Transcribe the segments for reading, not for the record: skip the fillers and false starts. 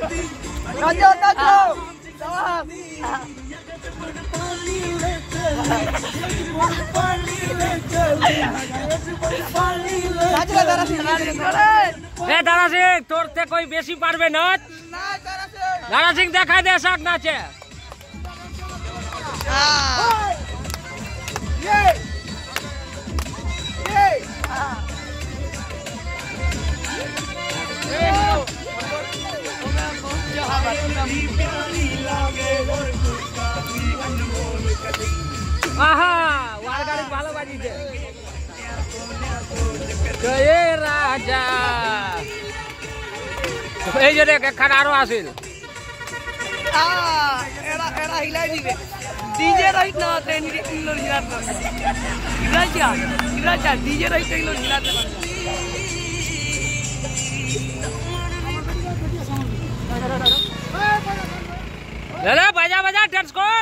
नाचो नाचो दारा सिंह तोरते कोई बेसी पारबे ना दारा सिंह देखा दे शाक नाचे आहा वार गाड़ी भालो बाजी दे जय राजा এই যে দেখ খানারও আছিল এরা এরা হিলাই দিবে ডিজে রাইট না ট্রেন কিলো হিলাত না ইরাজা ডিজে রাইট কিলো হিলাত না ले बजा बजा डांस कर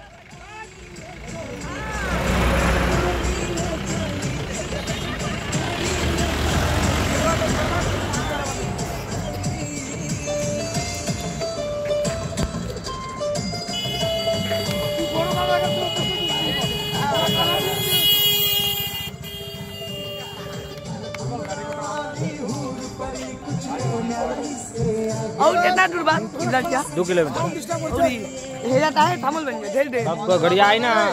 और कितना दूर बात इराजा 2 किलोमीटर हे जाता है थामल बन गए ढेल अब घड़िया आई ना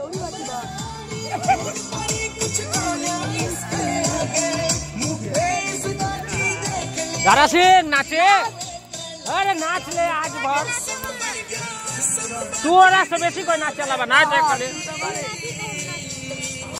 दारा सिंह नाचे अरे नाच ले आज भर तू और से बेसी कोई नाच चला नाच खाली